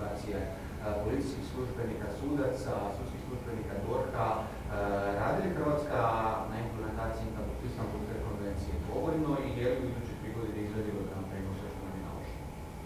edukacije policijskih službenika, sudaca, sudskih službenika, DORH-a. Radi li Hrvatska na implementaciji Istanbulske konvencije dovoljno i je li u idućoj prigodi da izradimo da napravimo sve što nam je naloženo?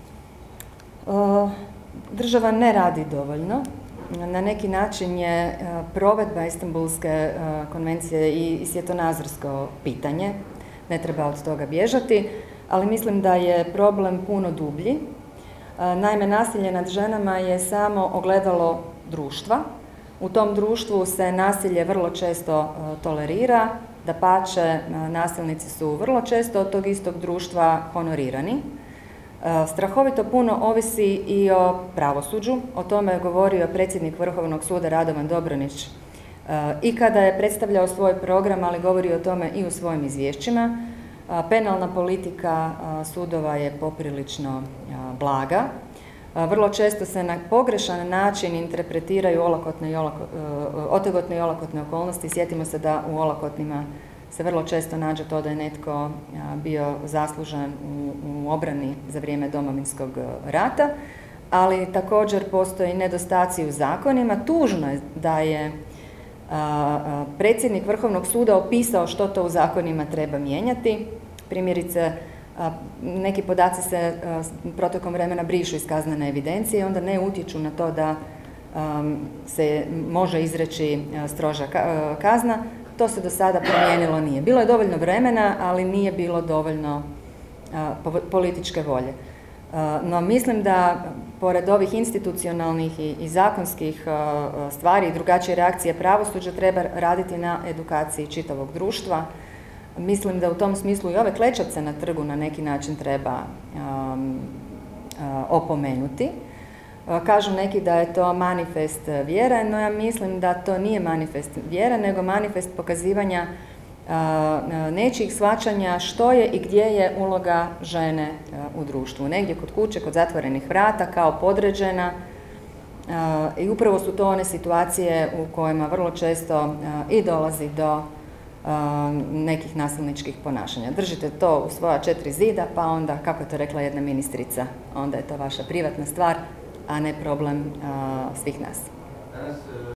Država ne radi dovoljno. Na neki način je provedba Istanbulske konvencije i svjetonazorsko pitanje. Ne treba od toga bježati, ali mislim da je problem puno dublji. Naime, nasilje nad ženama je samo ogledalo društva. U tom društvu se nasilje vrlo često tolerira, dapače, nasilnici su vrlo često od tog istog društva honorirani. Strahovito puno ovisi i o pravosuđu. O tome je govorio predsjednik Vrhovnog suda Radovan Dobronić i kada je predstavljao svoj program, ali govori o tome i u svojim izvješćima. Penalna politika sudova je poprilično blaga. Vrlo često se na pogrešan način interpretiraju otegotne i olakotne okolnosti. Sjetimo se da u olakotnima se vrlo često nađe to da je netko bio zaslužan u obrani za vrijeme Domovinskog rata, ali također postoji nedostaci u zakonima. Tužno je da je predsjednik Vrhovnog suda opisao što to u zakonima treba mijenjati. Primjerice, neki podaci se protekom vremena brišu iz kaznene evidencije i onda ne utječu na to da se može izreći stroža kazna. To se do sada promijenilo nije. Bilo je dovoljno vremena, ali nije bilo dovoljno političke volje. No mislim da pored ovih institucionalnih i zakonskih stvari i drugačije reakcije pravosuđa treba raditi na edukaciji čitavog društva. Mislim da u tom smislu i ove klečavce na trgu na neki način treba opomenuti. Kažu neki da je to manifest vjere, no ja mislim da to nije manifest vjere, nego manifest pokazivanja nečijih shvaćanja što je i gdje je uloga žene u društvu. Negdje kod kuće, kod zatvorenih vrata, kao podređena. I upravo su to one situacije u kojima vrlo često i dolazi do nekih nasilničkih ponašanja. Držite to u svoja 4 zida, pa onda, kako je to rekla jedna ministrica, onda je to vaša privatna stvar, a ne problem svih nas.